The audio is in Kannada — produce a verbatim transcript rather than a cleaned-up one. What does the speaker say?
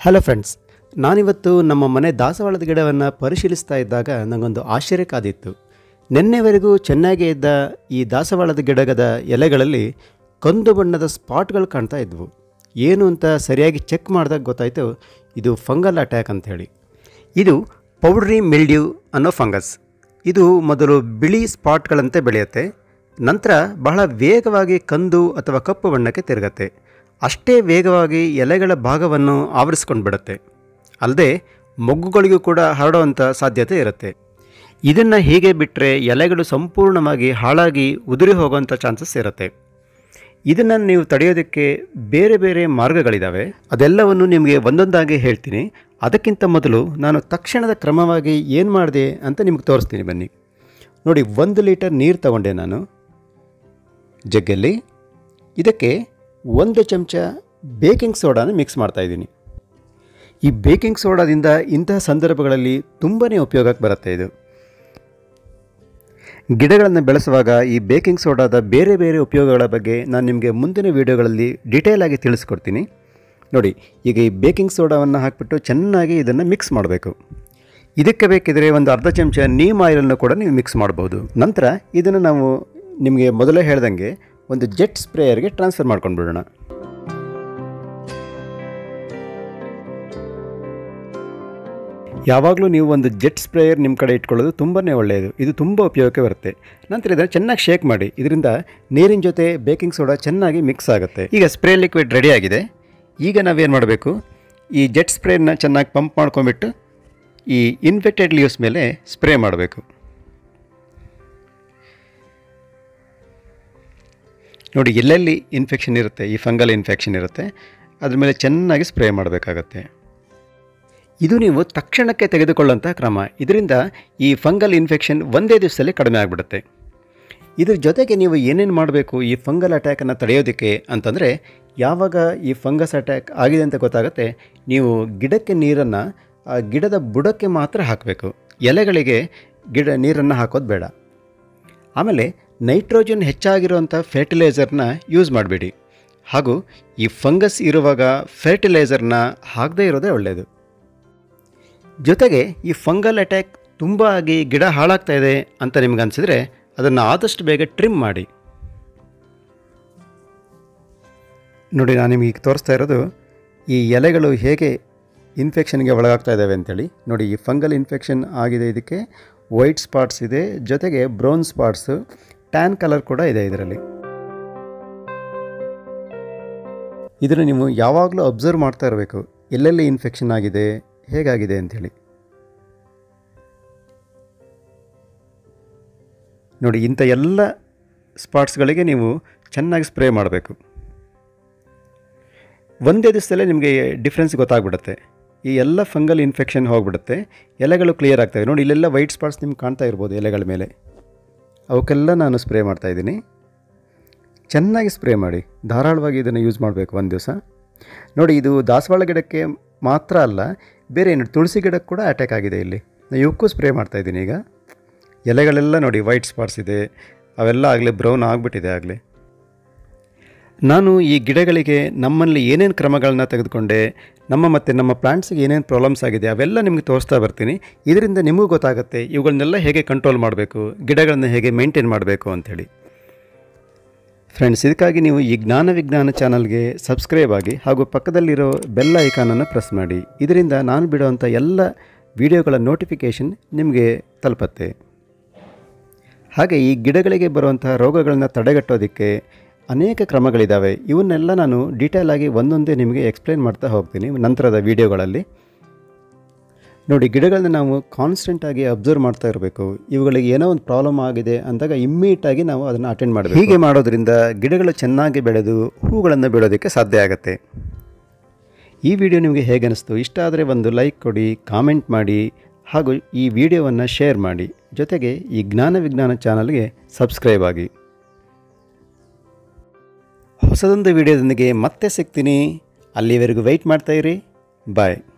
ಹಲೋ ಫ್ರೆಂಡ್ಸ್, ನಾನಿವತ್ತು ನಮ್ಮ ಮನೆ ದಾಸವಾಳದ ಗಿಡವನ್ನು ಪರಿಶೀಲಿಸ್ತಾ ಇದ್ದಾಗ ನನಗೊಂದು ಆಶ್ಚರ್ಯ ಕಾದಿತ್ತು. ನಿನ್ನೆವರೆಗೂ ಚೆನ್ನಾಗೇ ಇದ್ದ ಈ ದಾಸವಾಳದ ಗಿಡದ ಎಲೆಗಳಲ್ಲಿ ಕಂದು ಬಣ್ಣದ ಸ್ಪಾಟ್ಗಳು ಕಾಣ್ತಾ ಇದ್ವು. ಏನು ಅಂತ ಸರಿಯಾಗಿ ಚೆಕ್ ಮಾಡಿದಾಗ ಗೊತ್ತಾಯಿತು, ಇದು ಫಂಗಲ್ ಅಟ್ಯಾಕ್ ಅಂಥೇಳಿ. ಇದು ಪೌಡ್ರಿ ಮಿಲ್ಡ್ಯೂ ಅನ್ನೋ ಫಂಗಸ್. ಇದು ಮೊದಲು ಬಿಳಿ ಸ್ಪಾಟ್ಗಳಂತೆ ಬೆಳೆಯುತ್ತೆ, ನಂತರ ಬಹಳ ವೇಗವಾಗಿ ಕಂದು ಅಥವಾ ಕಪ್ಪು ಬಣ್ಣಕ್ಕೆ ತಿರುಗತ್ತೆ. ಅಷ್ಟೇ ವೇಗವಾಗಿ ಎಲೆಗಳ ಭಾಗವನ್ನು ಆವರಿಸ್ಕೊಂಡು ಬಿಡುತ್ತೆ. ಅಲ್ಲದೆ ಮೊಗ್ಗುಗಳಿಗೂ ಕೂಡ ಹರಡುವಂಥ ಸಾಧ್ಯತೆ ಇರುತ್ತೆ. ಇದನ್ನು ಹೀಗೆ ಬಿಟ್ಟರೆ ಎಲೆಗಳು ಸಂಪೂರ್ಣವಾಗಿ ಹಾಳಾಗಿ ಉದುರಿ ಹೋಗುವಂಥ ಚಾನ್ಸಸ್ ಇರುತ್ತೆ. ಇದನ್ನು ನೀವು ತಡೆಯೋದಕ್ಕೆ ಬೇರೆ ಬೇರೆ ಮಾರ್ಗಗಳಿದ್ದಾವೆ. ಅದೆಲ್ಲವನ್ನು ನಿಮಗೆ ಒಂದೊಂದಾಗಿ ಹೇಳ್ತೀನಿ. ಅದಕ್ಕಿಂತ ಮೊದಲು ನಾನು ತಕ್ಷಣದ ಕ್ರಮವಾಗಿ ಏನು ಮಾಡಿದೆ ಅಂತ ನಿಮಗೆ ತೋರಿಸ್ತೀನಿ, ಬನ್ನಿ ನೋಡಿ. ಒಂದು ಲೀಟರ್ ನೀರು ತಗೊಂಡೆ ನಾನು ಜಗ್ಗಲ್ಲಿ. ಇದಕ್ಕೆ ಒಂದು ಚಮಚ ಬೇಕಿಂಗ್ ಸೋಡಾನ ಮಿಕ್ಸ್ ಮಾಡ್ತಾಯಿದ್ದೀನಿ. ಈ ಬೇಕಿಂಗ್ ಸೋಡಾದಿಂದ ಇಂತಹ ಸಂದರ್ಭಗಳಲ್ಲಿ ತುಂಬಾ ಉಪಯೋಗಕ್ಕೆ ಬರುತ್ತೆ. ಇದು ಗಿಡಗಳನ್ನು ಬೆಳೆಸುವಾಗ ಈ ಬೇಕಿಂಗ್ ಸೋಡಾದ ಬೇರೆ ಬೇರೆ ಉಪಯೋಗಗಳ ಬಗ್ಗೆ ನಾನು ನಿಮಗೆ ಮುಂದಿನ ವೀಡಿಯೋಗಳಲ್ಲಿ ಡೀಟೇಲ್ ಆಗಿ ತಿಳಿಸ್ಕೊಡ್ತೀನಿ. ನೋಡಿ, ಈಗ ಈ ಬೇಕಿಂಗ್ ಸೋಡಾವನ್ನು ಹಾಕಿಬಿಟ್ಟು ಚೆನ್ನಾಗಿ ಇದನ್ನು ಮಿಕ್ಸ್ ಮಾಡಬೇಕು. ಇದಕ್ಕೆ ಬೇಕಿದ್ರೆ ಒಂದು ಅರ್ಧ ಚಮಚ ನೀಮ್ ಆಯಿಲನ್ನು ಕೂಡ ನೀವು ಮಿಕ್ಸ್ ಮಾಡ್ಬೋದು. ನಂತರ ಇದನ್ನು ನಾವು ನಿಮಗೆ ಮೊದಲೇ ಹೇಳ್ದಂಗೆ ಒಂದು ಜೆಟ್ ಸ್ಪ್ರೇಯರ್ಗೆ ಟ್ರಾನ್ಸ್ಫರ್ ಮಾಡ್ಕೊಂಡು ಬಿಡೋಣ. ಯಾವಾಗಲೂ ನೀವು ಒಂದು ಜೆಟ್ ಸ್ಪ್ರೇಯರ್ ನಿಮ್ಮ ಕಡೆ ಇಟ್ಕೊಳ್ಳೋದು ತುಂಬಾ ಒಳ್ಳೆಯದು. ಇದು ತುಂಬ ಉಪಯೋಗಕ್ಕೆ ಬರುತ್ತೆ. ನಂತರ ಇದನ್ನು ಚೆನ್ನಾಗಿ ಶೇಕ್ ಮಾಡಿ. ಇದರಿಂದ ನೀರಿನ ಜೊತೆ ಬೇಕಿಂಗ್ ಸೋಡಾ ಚೆನ್ನಾಗಿ ಮಿಕ್ಸ್ ಆಗುತ್ತೆ. ಈಗ ಸ್ಪ್ರೇ ಲಿಕ್ವಿಡ್ ರೆಡಿ ಆಗಿದೆ. ಈಗ ನಾವೇನು ಮಾಡಬೇಕು, ಈ ಜೆಟ್ ಸ್ಪ್ರೇನ ಚೆನ್ನಾಗಿ ಪಂಪ್ ಮಾಡ್ಕೊಂಬಿಟ್ಟು ಈ ಇನ್ಫೆಕ್ಟೆಡ್ ಲೀವ್ಸ್ ಮೇಲೆ ಸ್ಪ್ರೇ ಮಾಡಬೇಕು. ನೋಡಿ, ಎಲ್ಲೆಲ್ಲಿ ಇನ್ಫೆಕ್ಷನ್ ಇರುತ್ತೆ, ಈ ಫಂಗಲ್ ಇನ್ಫೆಕ್ಷನ್ ಇರುತ್ತೆ, ಅದ್ರ ಮೇಲೆ ಚೆನ್ನಾಗಿ ಸ್ಪ್ರೇ ಮಾಡಬೇಕಾಗತ್ತೆ. ಇದು ನೀವು ತಕ್ಷಣಕ್ಕೆ ತೆಗೆದುಕೊಳ್ಳುವಂಥ ಕ್ರಮ. ಇದರಿಂದ ಈ ಫಂಗಲ್ ಇನ್ಫೆಕ್ಷನ್ ಒಂದೇ ದಿವಸದಲ್ಲಿ ಕಡಿಮೆ ಆಗಿಬಿಡುತ್ತೆ. ಇದ್ರ ಜೊತೆಗೆ ನೀವು ಏನೇನು ಮಾಡಬೇಕು ಈ ಫಂಗಲ್ ಅಟ್ಯಾಕನ್ನು ತಡೆಯೋದಕ್ಕೆ ಅಂತಂದರೆ, ಯಾವಾಗ ಈ ಫಂಗಸ್ ಅಟ್ಯಾಕ್ ಆಗಿದೆ ಅಂತ ಗೊತ್ತಾಗುತ್ತೆ, ನೀವು ಗಿಡಕ್ಕೆ ನೀರನ್ನು ಆ ಗಿಡದ ಬುಡಕ್ಕೆ ಮಾತ್ರ ಹಾಕಬೇಕು. ಎಲೆಗಳಿಗೆ ಗಿಡ ನೀರನ್ನು ಹಾಕೋದು ಬೇಡ. ಆಮೇಲೆ ನೈಟ್ರೋಜನ್ ಹೆಚ್ಚಾಗಿರುವಂಥ ಫರ್ಟಿಲೈಸರ್ನ ಯೂಸ್ ಮಾಡಬೇಡಿ. ಹಾಗೂ ಈ ಫಂಗಸ್ ಇರುವಾಗ ಫರ್ಟಿಲೈಸರ್ನ ಹಾಕದೇ ಇರೋದೇ ಒಳ್ಳೆಯದು. ಜೊತೆಗೆ ಈ ಫಂಗಲ್ ಅಟ್ಯಾಕ್ ತುಂಬ ಆಗಿ ಗಿಡ ಹಾಳಾಗ್ತಾ ಇದೆ ಅಂತ ನಿಮ್ಗೆ ಅನಿಸಿದ್ರೆ ಅದನ್ನು ಆದಷ್ಟು ಬೇಗ ಟ್ರಿಮ್ ಮಾಡಿ. ನೋಡಿ, ನಾನು ನಿಮಗೆ ಈಗ ತೋರಿಸ್ತಾ ಇರೋದು ಈ ಎಲೆಗಳು ಹೇಗೆ ಇನ್ಫೆಕ್ಷನ್ಗೆ ಒಳಗಾಗ್ತಾ ಇದ್ದಾವೆ ಅಂತೇಳಿ. ನೋಡಿ, ಈ ಫಂಗಲ್ ಇನ್ಫೆಕ್ಷನ್ ಆಗಿದೆ. ಇದಕ್ಕೆ ವೈಟ್ ಸ್ಪಾಟ್ಸ್ ಇದೆ, ಜೊತೆಗೆ ಬ್ರೌನ್ ಸ್ಪಾಟ್ಸು, ಟ್ಯಾನ್ ಕಲರ್ ಕೂಡ ಇದೆ ಇದರಲ್ಲಿ. ಇದನ್ನು ನೀವು ಯಾವಾಗಲೂ ಅಬ್ಸರ್ವ್ ಮಾಡ್ತಾ ಇರಬೇಕು, ಎಲ್ಲೆಲ್ಲಿ ಇನ್ಫೆಕ್ಷನ್ ಆಗಿದೆ, ಹೇಗಾಗಿದೆ ಅಂಥೇಳಿ. ನೋಡಿ, ಇಂಥ ಎಲ್ಲ ಸ್ಪಾಟ್ಸ್ಗಳಿಗೆ ನೀವು ಚೆನ್ನಾಗಿ ಸ್ಪ್ರೇ ಮಾಡಬೇಕು. ಒಂದೇ ದಿವಸದಲ್ಲೇ ನಿಮಗೆ ಡಿಫ್ರೆನ್ಸ್ ಗೊತ್ತಾಗ್ಬಿಡುತ್ತೆ. ಈ ಎಲ್ಲ ಫಂಗಲ್ ಇನ್ಫೆಕ್ಷನ್ ಹೋಗಿಬಿಡುತ್ತೆ, ಎಲೆಗಳು ಕ್ಲಿಯರ್ ಆಗ್ತವೆ. ನೋಡಿ, ಇಲ್ಲೆಲ್ಲ ವೈಟ್ ಸ್ಪಾಟ್ಸ್ ನಿಮ್ಗೆ ಕಾಣ್ತಾ ಇರ್ಬೋದು ಎಲೆಗಳ ಮೇಲೆ. ಅವಕ್ಕೆಲ್ಲ ನಾನು ಸ್ಪ್ರೇ ಮಾಡ್ತಾಯಿದ್ದೀನಿ. ಚೆನ್ನಾಗಿ ಸ್ಪ್ರೇ ಮಾಡಿ, ಧಾರಾಳವಾಗಿ ಇದನ್ನು ಯೂಸ್ ಮಾಡಬೇಕು ಒಂದು ದಿವಸ. ನೋಡಿ, ಇದು ದಾಸವಾಳ ಗಿಡಕ್ಕೆ ಮಾತ್ರ ಅಲ್ಲ, ಬೇರೆ ಏನು ತುಳಸಿ ಗಿಡಕ್ಕೆ ಕೂಡ ಅಟ್ಯಾಕ್ ಆಗಿದೆ. ಇಲ್ಲಿ ನಾನು ಇವಕ್ಕೂ ಸ್ಪ್ರೇ ಮಾಡ್ತಾಯಿದ್ದೀನಿ. ಈಗ ಎಲೆಗಳೆಲ್ಲ ನೋಡಿ ವೈಟ್ ಸ್ಪಾಟ್ಸ್ ಇದೆ, ಅವೆಲ್ಲ ಆಗಲೇ ಬ್ರೌನ್ ಆಗಿಬಿಟ್ಟಿದೆ. ಆಗಲೇ ನಾನು ಈ ಗಿಡಗಳಿಗೆ ನಮ್ಮಲ್ಲಿ ಏನೇನು ಕ್ರಮಗಳನ್ನ ತೆಗೆದುಕೊಂಡೆ, ನಮ್ಮ ಮತ್ತು ನಮ್ಮ ಪ್ಲಾಂಟ್ಸ್ಗೆ ಏನೇನು ಪ್ರಾಬ್ಲಮ್ಸ್ ಆಗಿದೆ ಅವೆಲ್ಲ ನಿಮಗೆ ತೋರಿಸ್ತಾ ಬರ್ತೀನಿ. ಇದರಿಂದ ನಿಮಗೂ ಗೊತ್ತಾಗುತ್ತೆ ಇವುಗಳನ್ನೆಲ್ಲ ಹೇಗೆ ಕಂಟ್ರೋಲ್ ಮಾಡಬೇಕು, ಗಿಡಗಳನ್ನು ಹೇಗೆ ಮೇಂಟೈನ್ ಮಾಡಬೇಕು ಅಂಥೇಳಿ. ಫ್ರೆಂಡ್ಸ್, ಇದಕ್ಕಾಗಿ ನೀವು ಈ ಜ್ಞಾನ ವಿಜ್ಞಾನ ಚಾನಲ್ಗೆ ಸಬ್ಸ್ಕ್ರೈಬ್ ಆಗಿ ಹಾಗೂ ಪಕ್ಕದಲ್ಲಿರೋ ಬೆಲ್ ಐಕಾನನ್ನು ಪ್ರೆಸ್ ಮಾಡಿ. ಇದರಿಂದ ನಾನು ಬಿಡುವಂಥ ಎಲ್ಲ ವಿಡಿಯೋಗಳ ನೋಟಿಫಿಕೇಷನ್ ನಿಮಗೆ ತಲುಪತ್ತೆ. ಹಾಗೆ ಈ ಗಿಡಗಳಿಗೆ ಬರುವಂಥ ರೋಗಗಳನ್ನು ತಡೆಗಟ್ಟೋದಕ್ಕೆ ಅನೇಕ ಕ್ರಮಗಳಿದ್ದಾವೆ. ಇವನ್ನೆಲ್ಲ ನಾನು ಡೀಟೇಲ್ ಆಗಿ ಒಂದೊಂದೇ ನಿಮಗೆ ಎಕ್ಸ್ಪ್ಲೇನ್ ಮಾಡ್ತಾ ಹೋಗ್ತೀನಿ ನಂತರದ ವೀಡಿಯೋಗಳಲ್ಲಿ. ನೋಡಿ, ಗಿಡಗಳನ್ನ ನಾವು ಕಾನ್ಸ್ಟೆಂಟಾಗಿ ಅಬ್ಸರ್ವ್ ಮಾಡ್ತಾ ಇರಬೇಕು. ಇವುಗಳಿಗೆ ಏನೋ ಒಂದು ಪ್ರಾಬ್ಲಮ್ ಆಗಿದೆ ಅಂದಾಗ ಇಮ್ಮಿಡಿಯೇಟಾಗಿ ನಾವು ಅದನ್ನು ಅಟೆಂಡ್ ಮಾಡಬೇಕು. ಹೀಗೆ ಮಾಡೋದ್ರಿಂದ ಗಿಡಗಳು ಚೆನ್ನಾಗಿ ಬೆಳೆದು ಹೂಗಳನ್ನು ಬಿಡೋದಕ್ಕೆ ಸಾಧ್ಯ ಆಗುತ್ತೆ. ಈ ವಿಡಿಯೋ ನಿಮಗೆ ಹೇಗೆ ಅನಿಸ್ತು? ಇಷ್ಟ ಆದರೆ ಒಂದು ಲೈಕ್ ಕೊಡಿ, ಕಾಮೆಂಟ್ ಮಾಡಿ, ಹಾಗೂ ಈ ವಿಡಿಯೋವನ್ನು ಶೇರ್ ಮಾಡಿ. ಜೊತೆಗೆ ಈ ಜ್ಞಾನ ವಿಜ್ಞಾನ ಚಾನಲ್ಗೆ ಸಬ್ಸ್ಕ್ರೈಬ್ ಆಗಿ. ಹೊಸದೊಂದು ವಿಡಿಯೋದೊಂದಿಗೆ ಮತ್ತೆ ಸಿಗ್ತೀನಿ. ಅಲ್ಲಿವರೆಗೂ ವೆಯ್ಟ್ ಮಾಡ್ತಾಯಿರಿ. ಬಾಯ್.